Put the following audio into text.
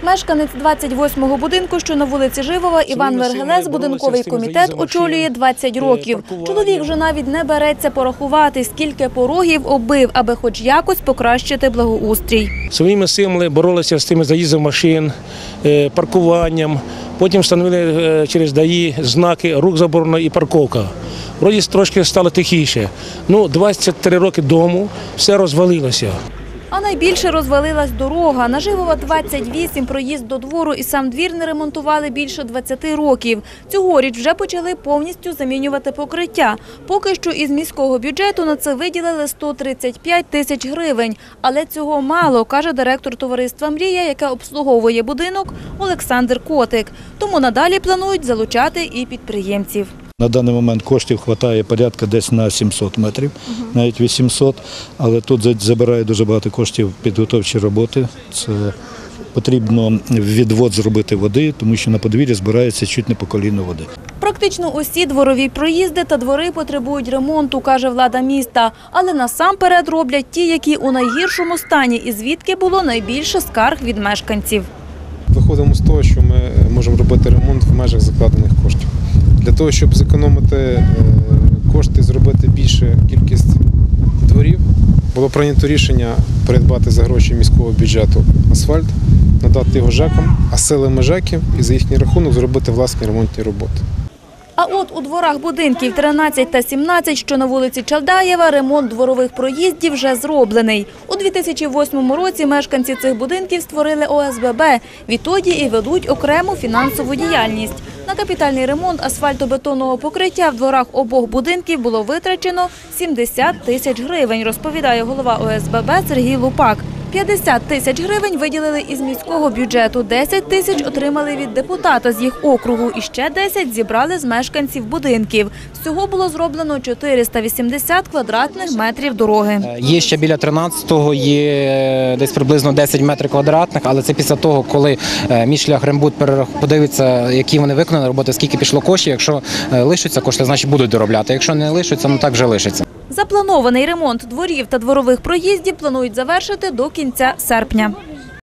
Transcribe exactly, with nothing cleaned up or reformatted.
Мешканець двадцять восьмого будинку, що на вулиці Живова, Іван Вергелес, будинковий комітет очолює двадцять років. Чоловік вже навіть не береться порахувати, скільки порогів оббив, аби хоч якось покращити благоустрій. Своїми силами боролися з тими заїздом машин, паркуванням. Потім встановили через ДАІ знаки «Рух заборонено» і «Парковка». Вроді трошки стало тихіше. Ну, двадцять три роки тому все розвалилося. А найбільше розвалилась дорога. На Живова двадцять вісім проїзд до двору і сам двір не ремонтували більше двадцяти років. Цьогоріч вже почали повністю замінювати покриття. Поки що із міського бюджету на це виділили сто тридцять п'ять тисяч гривень. Але цього мало, каже директор товариства «Мрія», яке обслуговує будинок, Олександр Котик. Тому надалі планують залучати і підприємців. На даний момент коштів вистачає порядка десь на сімсот метрів, навіть вісімсот, але тут забирає дуже багато коштів підготовчі роботи. Це потрібно відвод зробити води, тому що на подвір'ї збирається чуть не по коліно води. Практично усі дворові проїзди та двори потребують ремонту, каже влада міста. Але насамперед роблять ті, які у найгіршому стані і звідки було найбільше скарг від мешканців. Виходимо з того, що ми можемо робити ремонт в межах закладених коштів. Для того, щоб зекономити кошти, зробити більшу кількість дворів, було прийнято рішення придбати за гроші міського бюджету асфальт, надати його ЖЕКам, а силами ЖЕКів і за їхній рахунок зробити власні ремонтні роботи. А от у дворах будинків тринадцять та сімнадцять, що на вулиці Чалдаєва, ремонт дворових проїздів вже зроблений. У дві тисячі восьмому році мешканці цих будинків створили О С Б Б. Відтоді і ведуть окрему фінансову діяльність. На капітальний ремонт асфальтобетонного покриття в дворах обох будинків було витрачено сімдесят тисяч гривень, розповідає голова О С Б Б Сергій Лупак. п'ятдесят тисяч гривень виділили із міського бюджету, десять тисяч отримали від депутата з їх округу і ще десять зібрали з мешканців будинків. Всього було зроблено чотириста вісімдесят квадратних метрів дороги. Є ще біля тринадцятого, є десь приблизно десять метрів квадратних, але це після того, коли Мішлях-Рембуд подивиться, які вони виконали роботи, скільки пішло коштів. Якщо лишаться кошти, значить будуть доробляти. Якщо не лишаться, ну так вже лишиться. Запланований ремонт дворів та дворових проїздів планують завершити до кінця серпня.